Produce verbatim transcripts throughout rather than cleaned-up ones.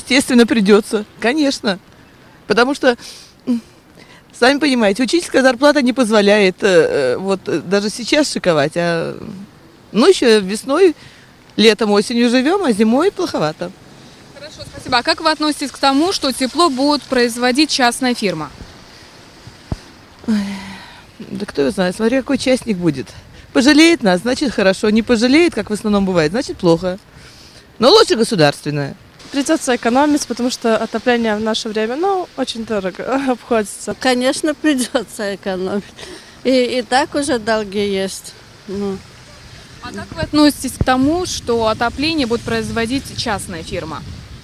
естественно, придется, конечно. Потому что, сами понимаете, учительская зарплата не позволяет э, вот даже сейчас шиковать. А, ну, еще весной, летом, осенью живем, а зимой плоховато. Хорошо, спасибо. А как вы относитесь к тому, что тепло будет производить частная фирма? Ой, да кто его знает, смотри, какой частник будет. Пожалеет нас, значит хорошо. Не пожалеет, как в основном бывает, значит плохо. Но лучше государственное. Придется экономить, потому что отопление в наше время, ну, очень дорого обходится. Конечно, придется экономить. И, и так уже долги есть. Ну. А как вы относитесь к тому, что отопление будет производить частная фирма?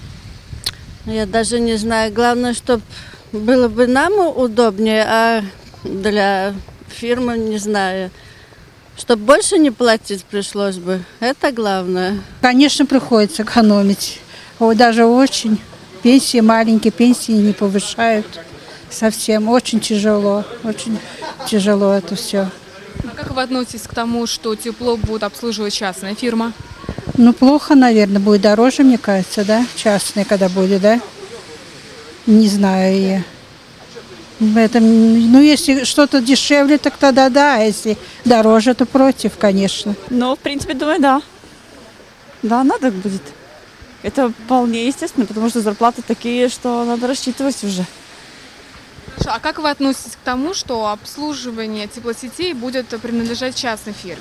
Я даже не знаю. Главное, чтобы было бы нам удобнее, а для фирмы не знаю. Чтобы больше не платить пришлось бы. Это главное. Конечно, приходится экономить. Даже очень. Пенсии маленькие, пенсии не повышают совсем. Очень тяжело. Очень тяжело это все. А как вы относитесь к тому, что тепло будет обслуживать частная фирма? Ну, плохо, наверное, будет дороже, мне кажется, да? Частная, когда будет, да? Не знаю я. В этом, ну, если что-то дешевле, так тогда да, а если дороже, то против, конечно. Ну, в принципе, думаю, да. Да, надо будет. Это вполне естественно, потому что зарплаты такие, что надо рассчитывать уже. Хорошо, а как вы относитесь к тому, что обслуживание теплосетей будет принадлежать частной фирме?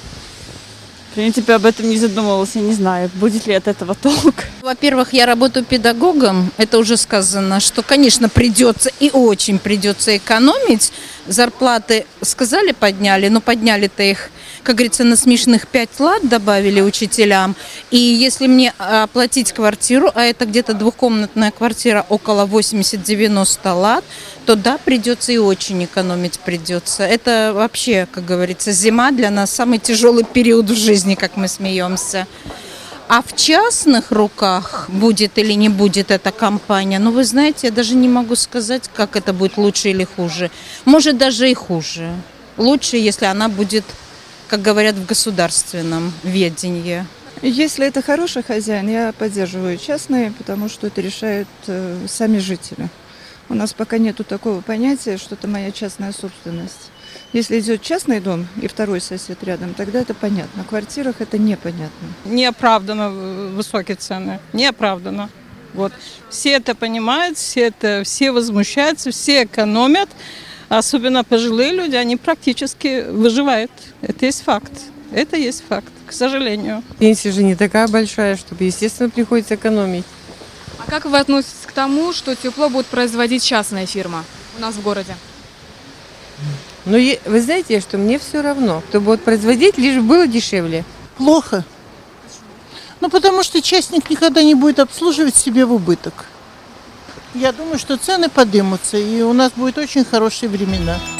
В принципе, об этом не задумывалась, я не знаю, будет ли от этого толк. Во-первых, я работаю педагогом, это уже сказано, что, конечно, придется и очень придется экономить. Зарплаты, сказали, подняли, но подняли-то их, как говорится, на смешных пять лат добавили учителям. И если мне оплатить квартиру, а это где-то двухкомнатная квартира около восемьдесят-девяносто лат, то да, придется и очень экономить придется. Это вообще, как говорится, зима для нас самый тяжелый период в жизни, как мы смеемся. А в частных руках будет или не будет эта компания, ну, вы знаете, я даже не могу сказать, как это будет лучше или хуже. Может, даже и хуже. Лучше, если она будет, как говорят, в государственном ведении. Если это хороший хозяин, я поддерживаю частные, потому что это решают э, сами жители. У нас пока нету такого понятия, что это моя частная собственность. Если идет частный дом и второй сосед рядом, тогда это понятно. В квартирах это непонятно. Неоправданно высокие цены. Неоправданно. Вот. Все это понимают, все, это, все возмущаются, все экономят. Особенно пожилые люди, они практически выживают. Это есть факт. Это есть факт, к сожалению. Пенсия же не такая большая, чтобы, естественно, приходится экономить. А как вы относитесь к тому, что тепло будет производить частная фирма у нас в городе? Но вы знаете, что мне все равно, кто будет производить, лишь бы было дешевле. Плохо. Ну, потому что частник никогда не будет обслуживать себе в убыток. Я думаю, что цены поднимутся, и у нас будут очень хорошие времена.